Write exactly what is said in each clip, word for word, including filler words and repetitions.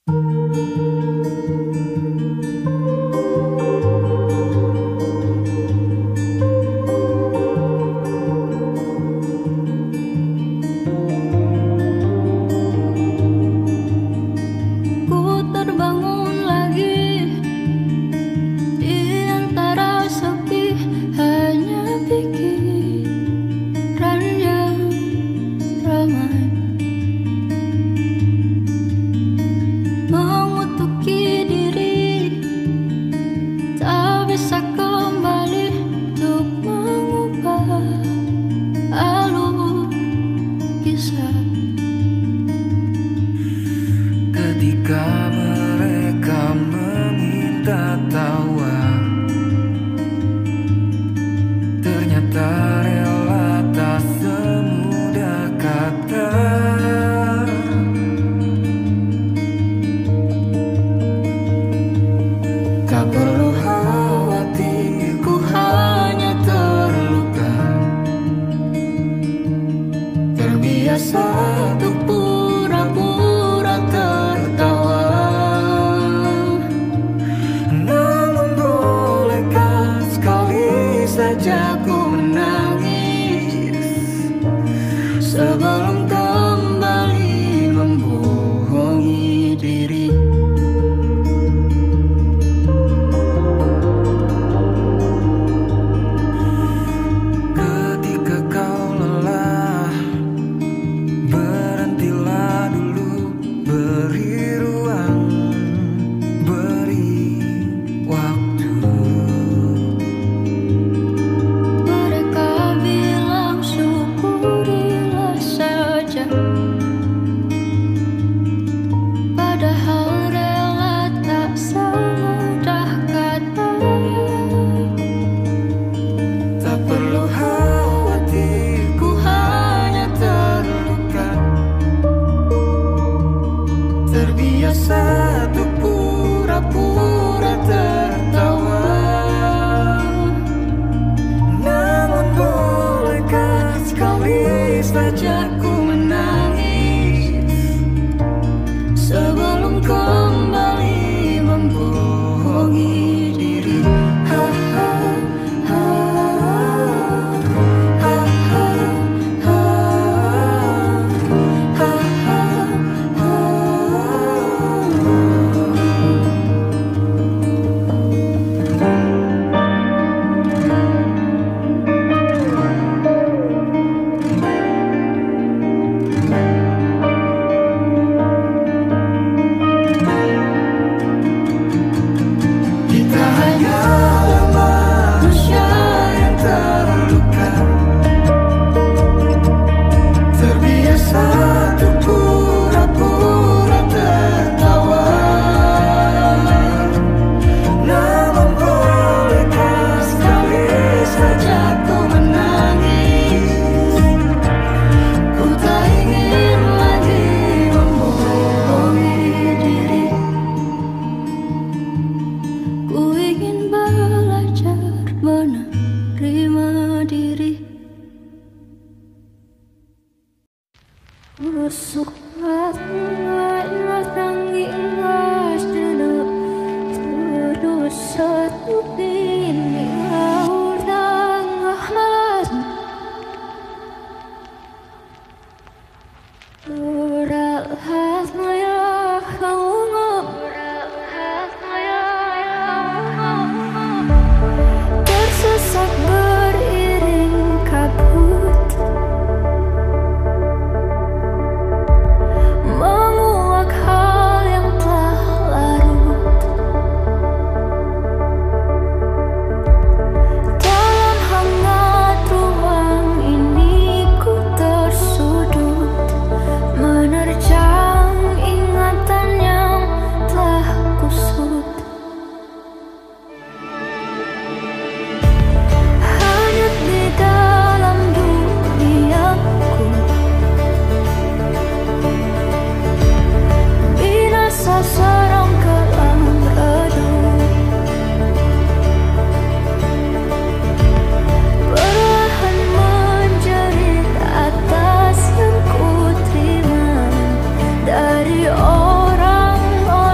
Dari orang-orang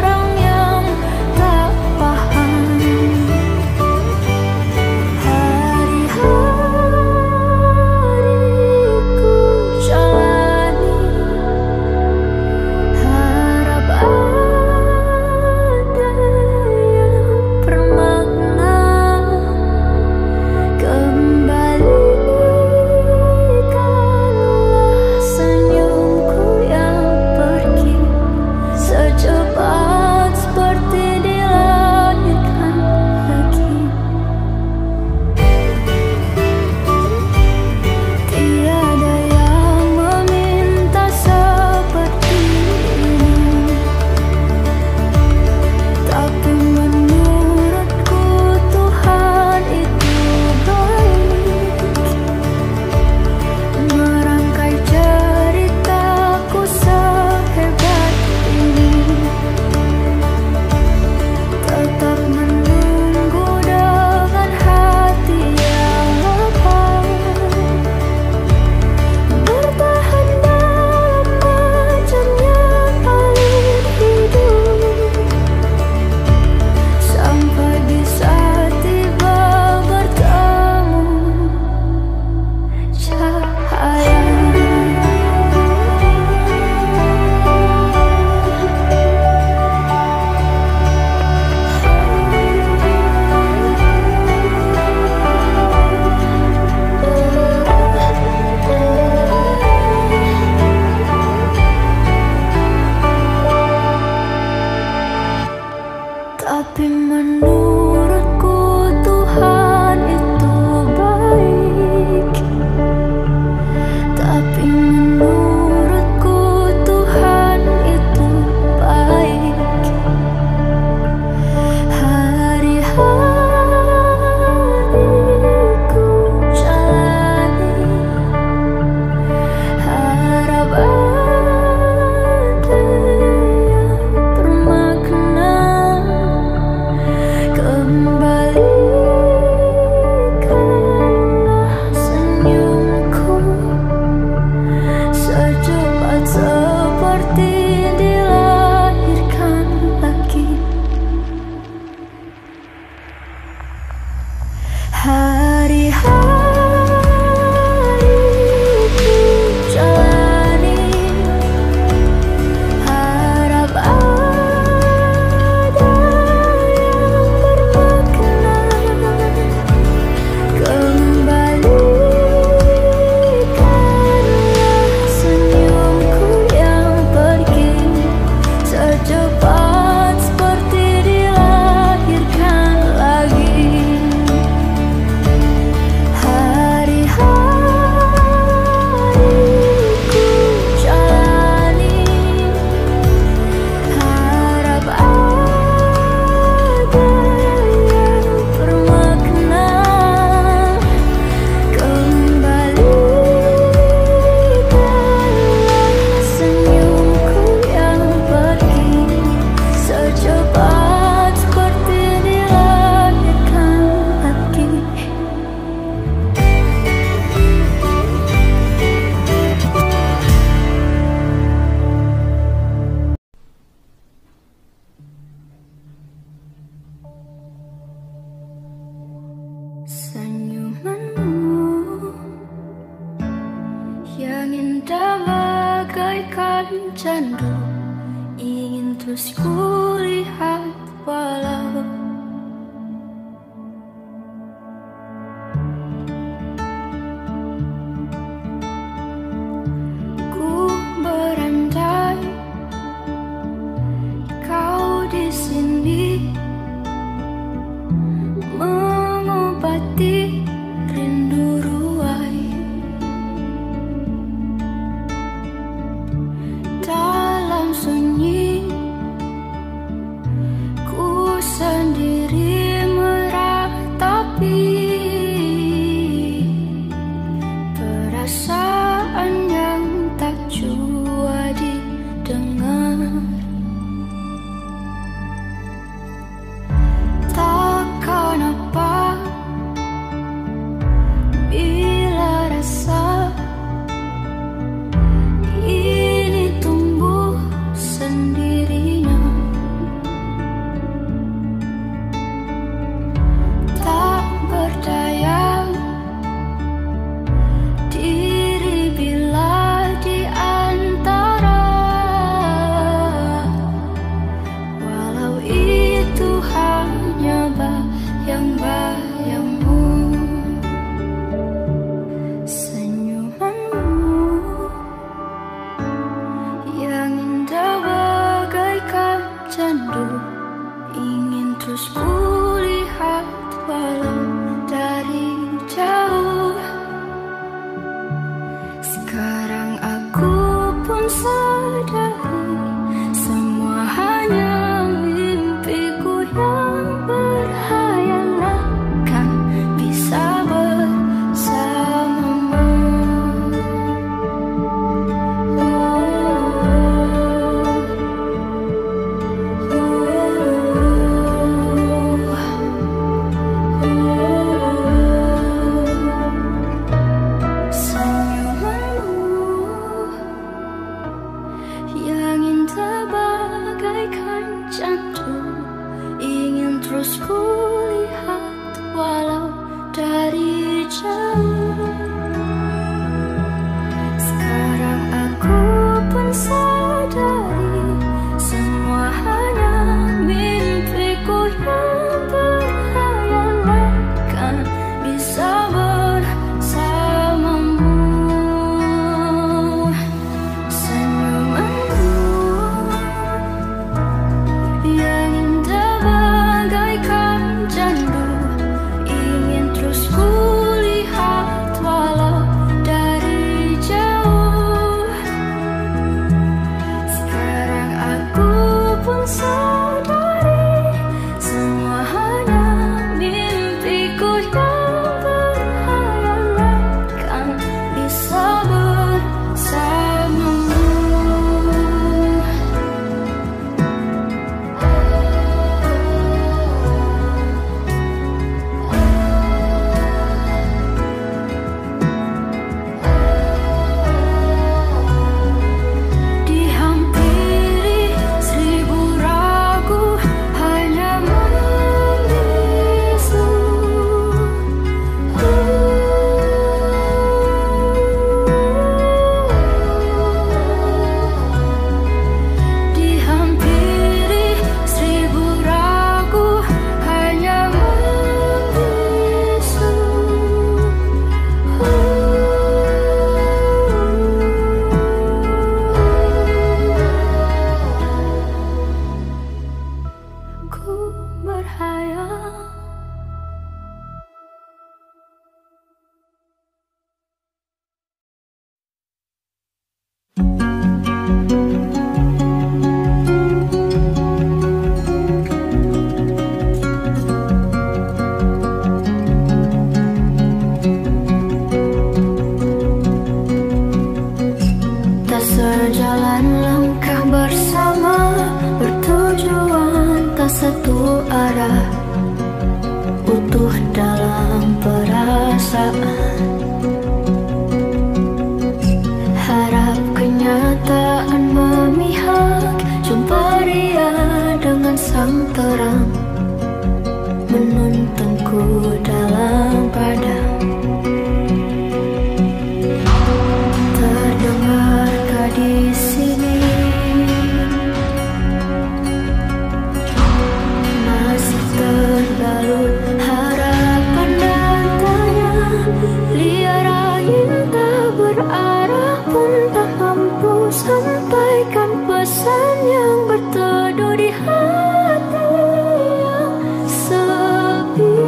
Tapi menurutku Tuhan itu baik. Tapi menurutku Tuhan itu baik. Hari-hariku jalani, harap ada yang bermakna. Kembalikanlah senyumku secepat seperti dilahirkan lagi. Hari-hariku jalani, harap ada yang bermakna. Kembalikanlah senyumku yang pergi secepat seperti dilahirkan lagi. Hari-hariku jalani, harap ada yang bermakna. Kembalikanlah senyumku yang pergi secepat seperti dilahirkan lagi. Senyumanmu yang indah bagaikan candu, ingin terus kulihat walau ku berandai kau di sini mengobati rindu ruai. Dalam sunyi ku sendiri meratapi perasaan yang tak jua didengar. tak satu arah, utuh dalam perasaan. Harap kenyataan memihak, jumpa dia dengan sang terang, menuntunku dalam padam. Terdengarkah di sini masih terbalut harapan dan tanya? Liar angin tak berarah pun tak mampu sampaikan pesan yang berteduh di hati yang sepi.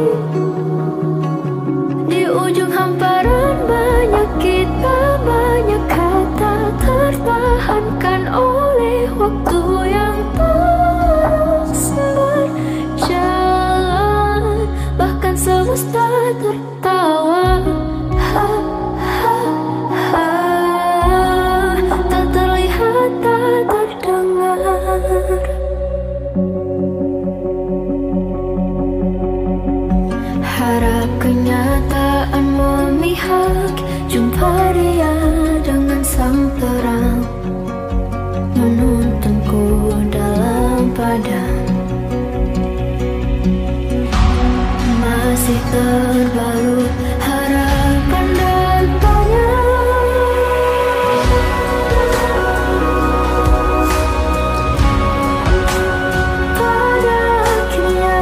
Di ujung hamparan banyak kita, banyak kata tertahankan oleh waktu yang terus berjalan. Bahkan semesta tertawa, ha, ha, ha. Tak terlihat, tak terdengar. Harap kenyataan memihak, jumpa dia dengan sang terang, menuntunku dalam padam. Masih terbalut harapan dan tanya. Pada akhirnya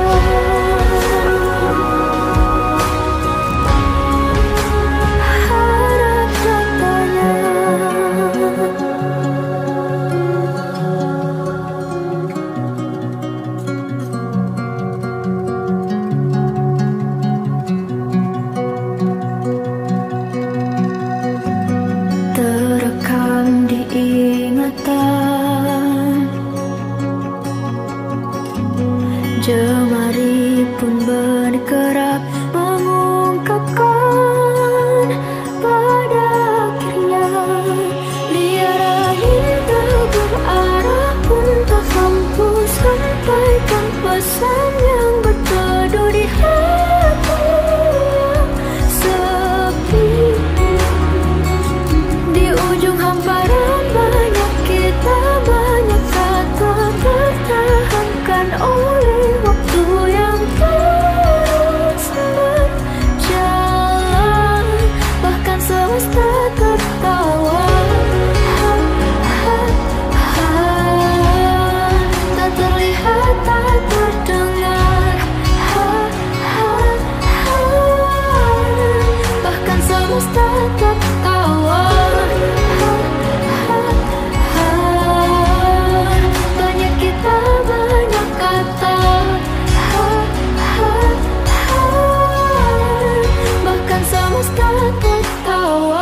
harap katanya. Terekam di ingatan, jemari pun bergerak mengungkapkan. Pada akhirnya liar angin tak berarah pun tak mampu sampaikan pesan yang berteduh di hati yang sepi. Di ujung hamparan banyak kita, banyak kata tertahankan oleh waktu yang terus berjalan. Bahkan semesta tertawa, ha, ha, ha. Tak terlihat, tak terdengar, ha, ha, ha. Bahkan semesta tertawa, ha, ha, ha. Banyak kita, banyak kata, ha, ha, ha. Bahkan semesta tertawa.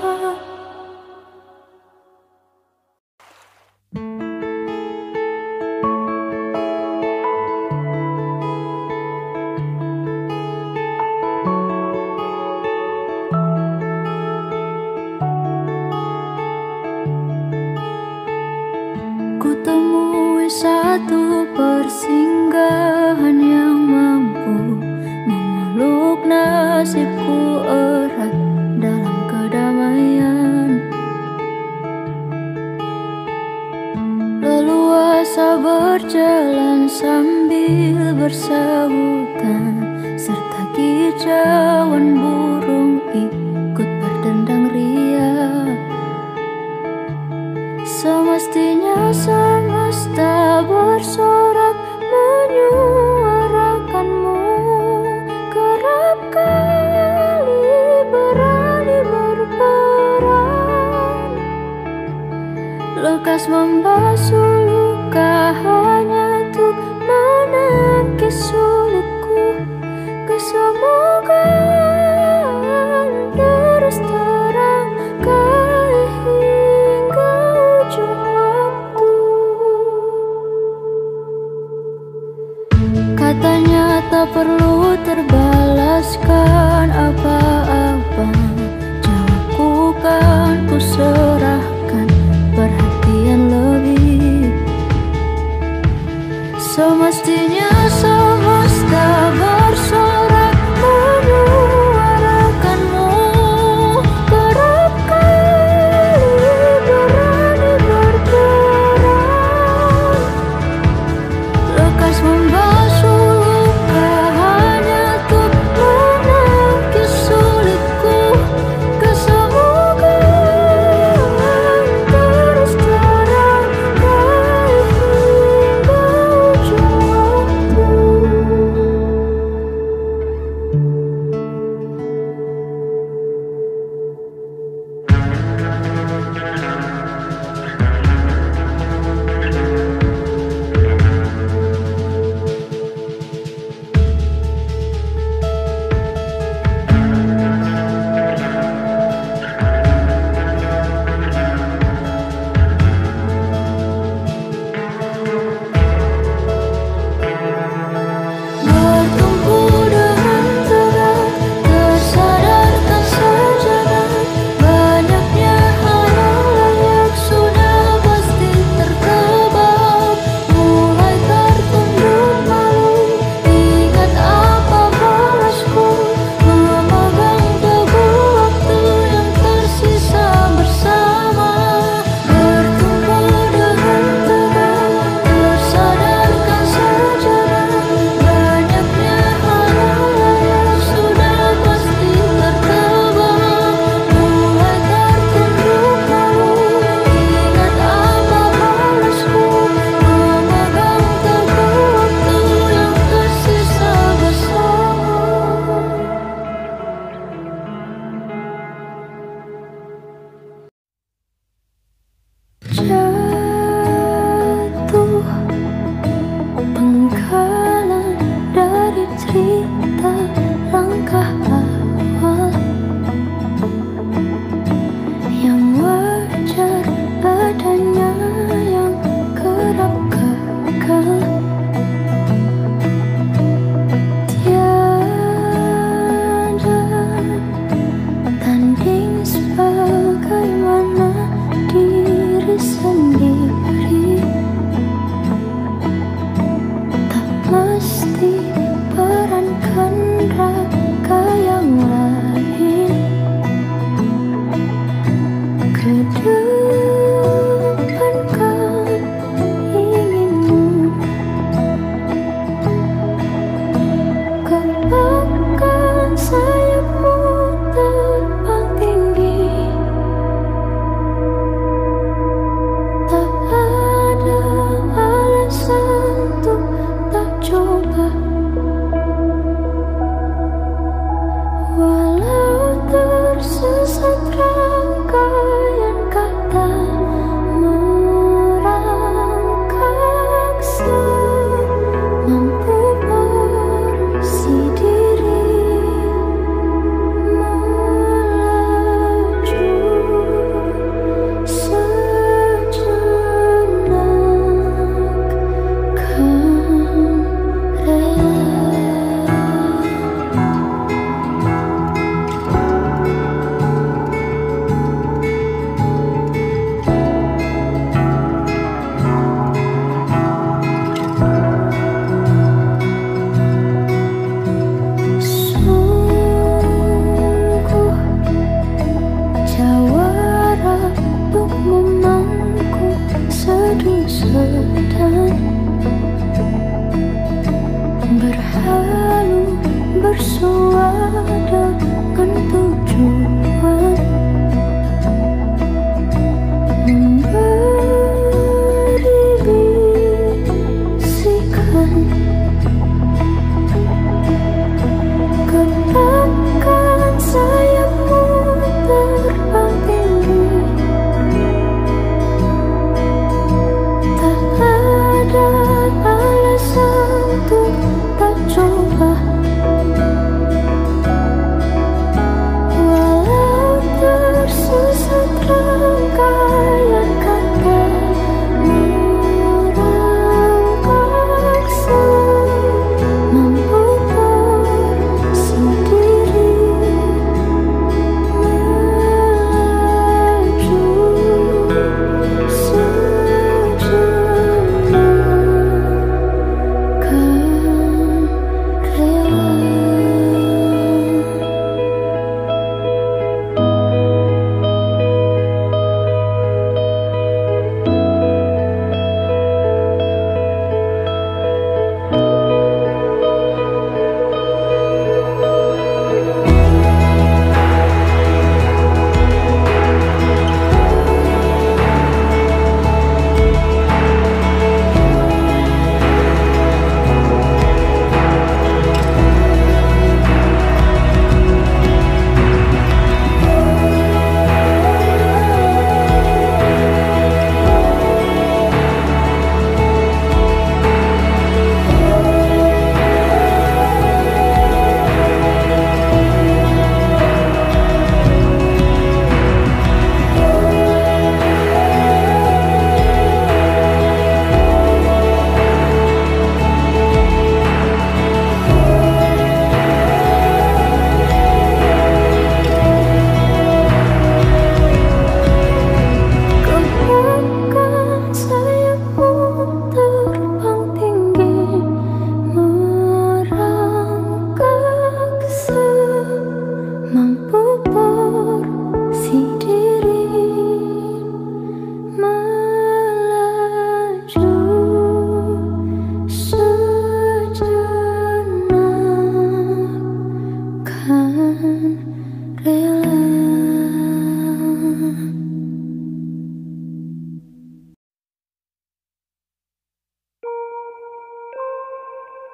Ku temui satu persinggahan yang mampu memeluk nasibku erat dalam kedamaian. Leluasa berjalan sambil bersahutan, serta kicauan burung ikut berdendang riang. Semestinya semesta bersorak menyuarakanmu, kerap kali berani berperan, lekas membasuh luka hanya untuk menangkis sulitku. Kesemogaan terus terangkai hingga ujung waktu. Katanya tak perlu terbalaskan apa-apa, jawabku kan ku serahkan perhatian lebih. Semestinya semesta bersorak menyuarakanmu. Kerap kali berani berperang, lekas membasuh luka hanya untuk menangkis sulitku. Kesemogaan terus terang raih hingga ujung waktu.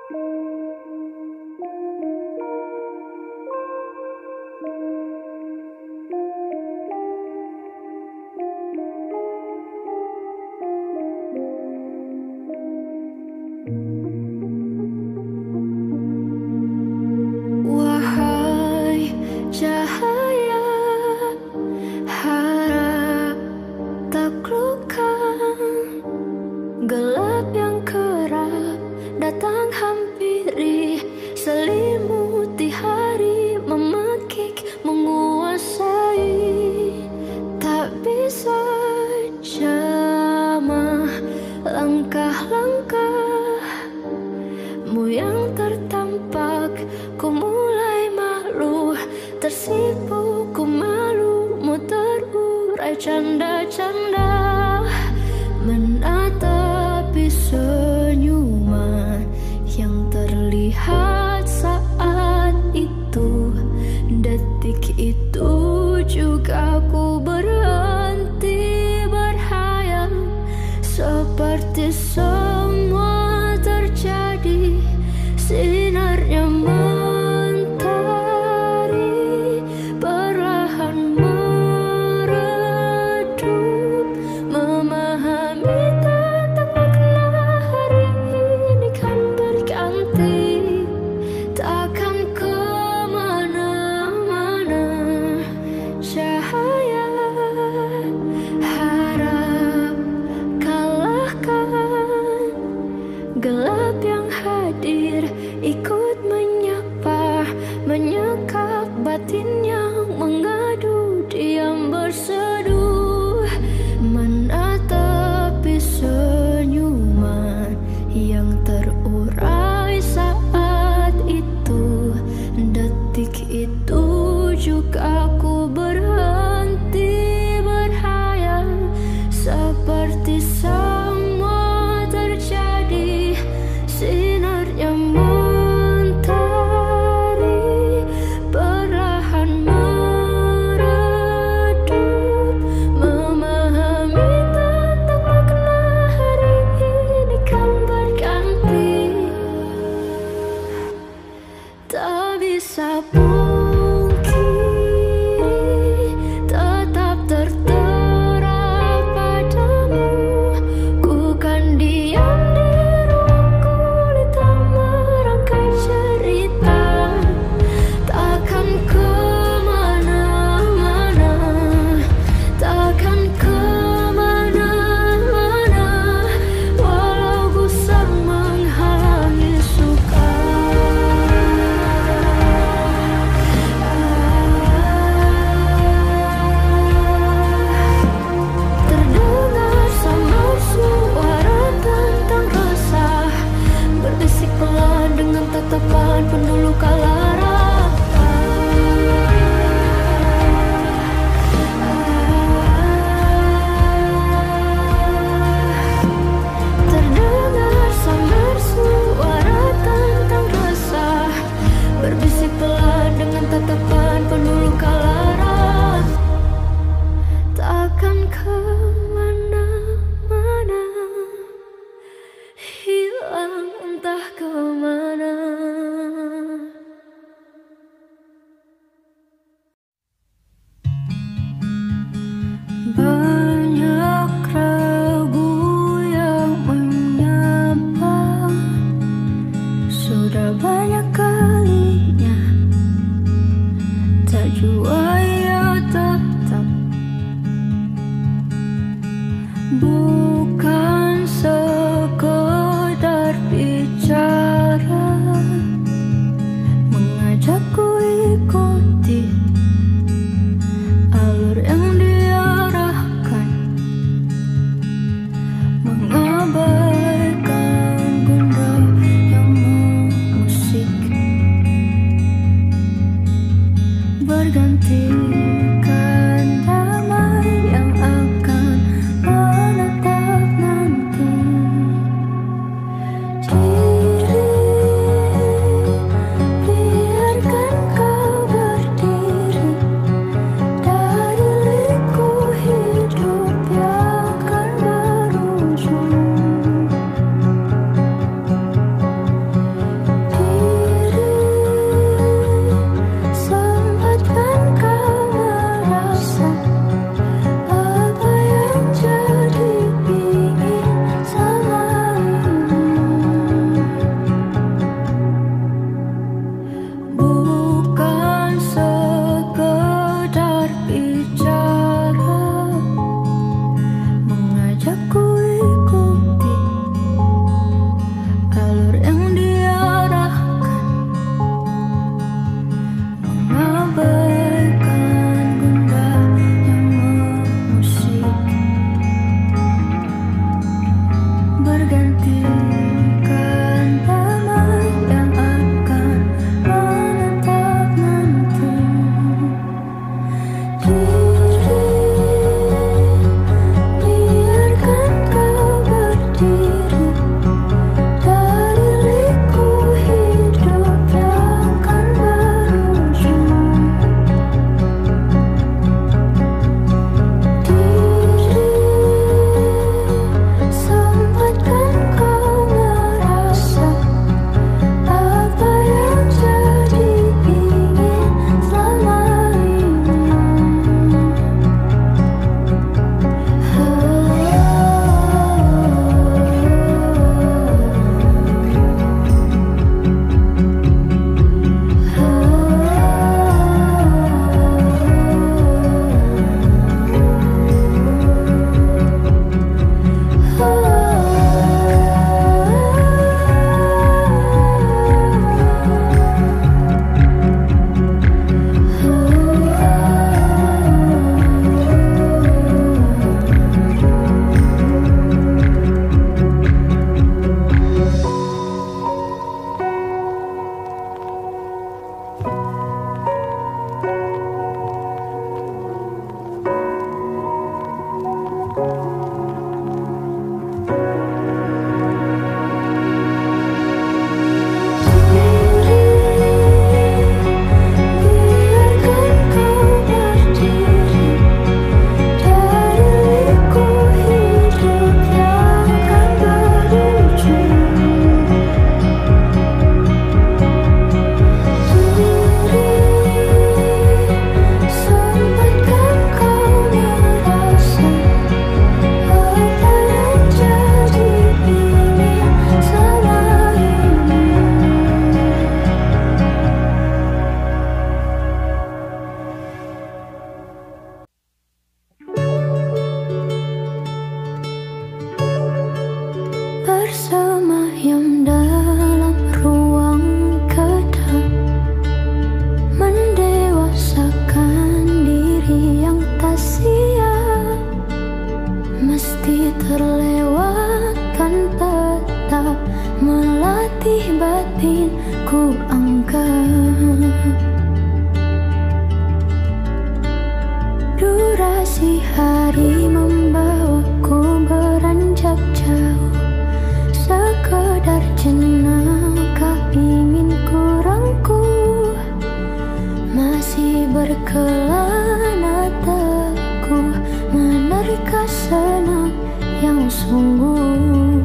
Wahai cahaya, harap taklukkan gelap yang kerap datang hampiri, selimuti hari, memakik, menguasai. Tak bisa jamah langkah-langkahmu yang tertampak. Ku mulai malu, tersipu, ku malumu terurai canda-canda, menatapi senyuman yang terlihat saat itu. Detik itu juga ku berhenti berhayal, seperti semua terjadi. Sinarnya mentari perlahan meredup, memahami tentang makna hari ini kan berganti, takkan kemana-mana. Cahaya, harap kalahkan gelap yang hadir, ikut menyapa, menyekap batin yang mengadu, diam berseduh, menatapi senyuman yang terurai saat itu. Detik itu juga ku berhenti berhayal, seperti semua terjadi. Sinarnya mentari hati batin ku angkat. Durasi hari membawaku beranjak jauh, sekedar jenaka ingin ku rangkuh. Masih berkelana teguh menerka senang yang sungguh.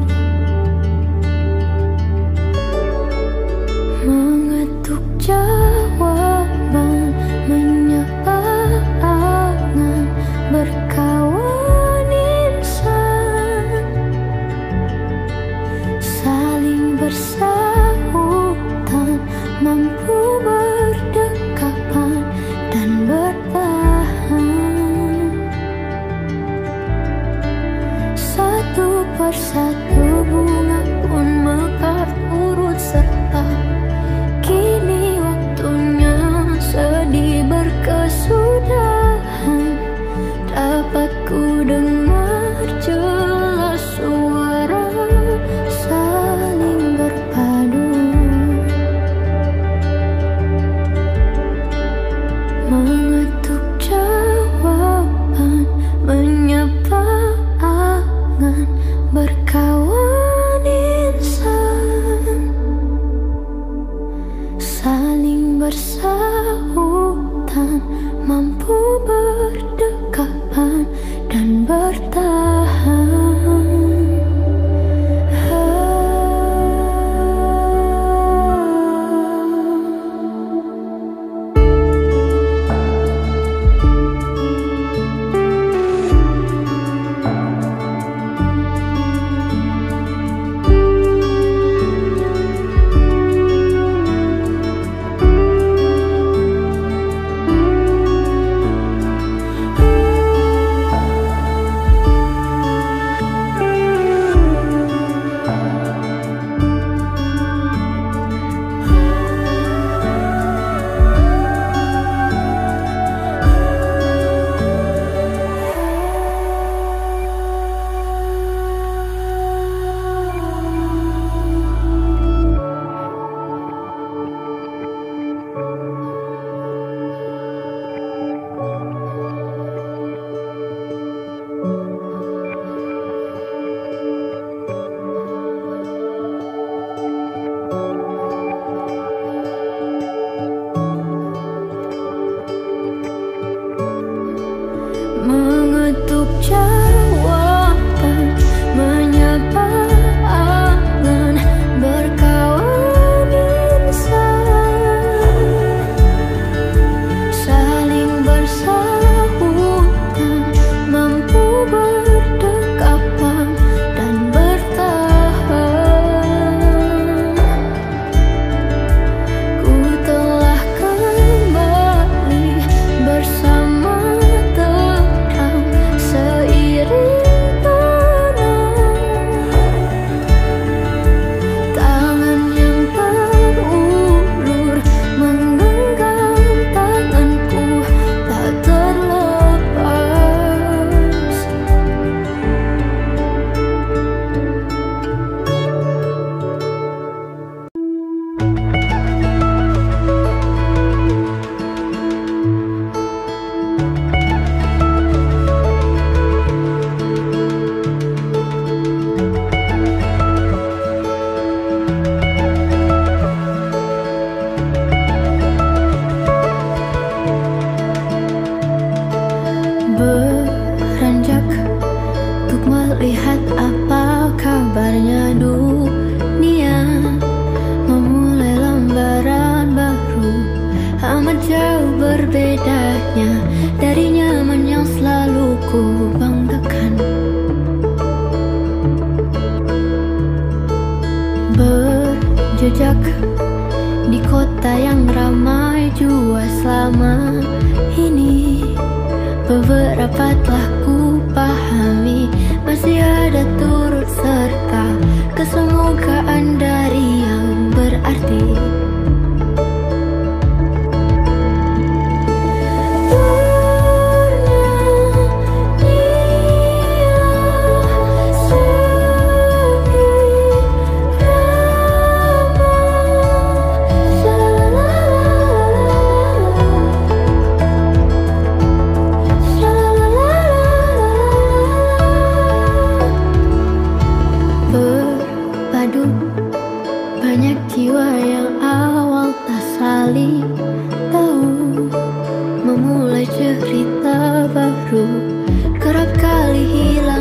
Mengetuk jawaban, menyapa angan, berkawan insan, saling bersahutan, mampu berdekapan dan bertahan. Satu persatu bunga pun mekar turut serta. Kini waktunya sedih berkesudahan. Dapat ku dengar jelas suara saling berpadu. Mengetuk jawaban, menyapa angan, berkawan insan, saling bersahutan, mampu berdekapan dan bertahan. Mengetuk jawaban, menyapa angan, berkawan insan, saling bersahutan, mampu berdekapan dan bertahan. Ku telah kembali bersama seiring tenang, tangan yang terulur menggenggam tanganku tak terlepas. Beranjak untuk melihat apa kabarnya dunia, memulai lembaran baru. Amat jauh berbedanya dari nyaman yang selalu ku banggakan. Berjejak di kota yang ramai jua selama ini, beberapa telah ku pahami, masih ada turut serta kesemogaan dari yang berarti. Bernyanyilah sedih ramai. Banyak jiwa yang awal tak saling tahu, memulai cerita baru kerap kali hilang